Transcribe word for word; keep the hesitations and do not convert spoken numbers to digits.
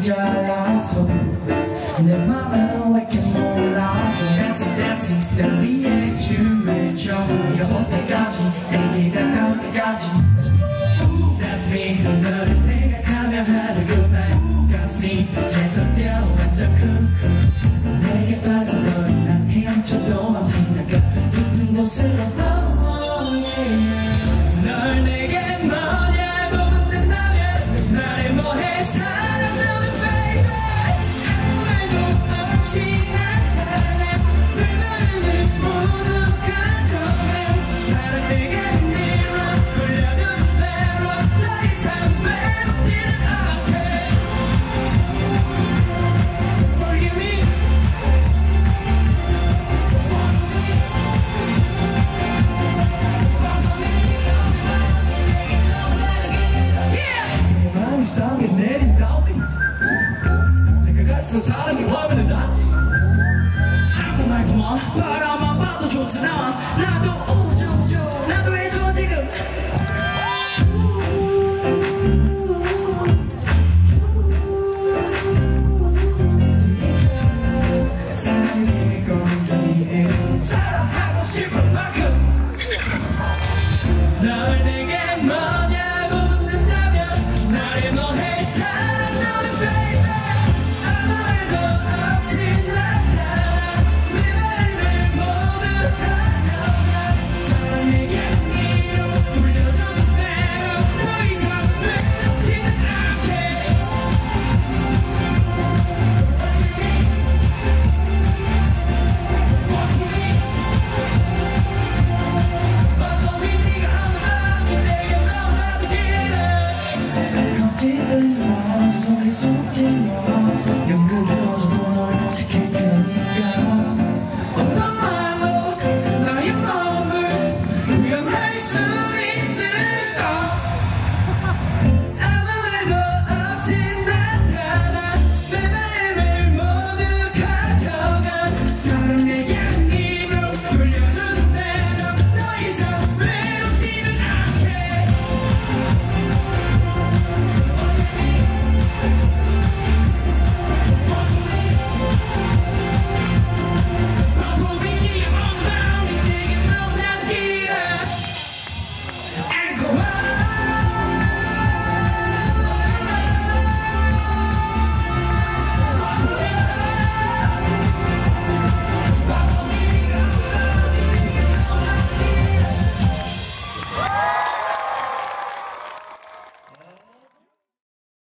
잘 알았어 내 맘을 왜 이렇게 몰라줘 Dancing dancing 날 위해 춤을 춰 네가 올 때까지 애기가 나올 때까지 That's me 너를 생각하며 하는 그말 가슴이 계속 뛰어 완전 쿵쿵 내게 빠져버린 난 헤엄쳐 도망친다가 둥둥 곳으로 oh yeah 널 내게 뭐냐고 묻는다면 나를 뭐해 사랑하는 baby 아무 말도 없이 나타나 내 마음을 모두 가져가 사랑 내게 밀어 돌려주는 대로 더 이상 외롭지는 않게 Forgive me 이상하게 내린 다음에 내가 갈수록 사랑이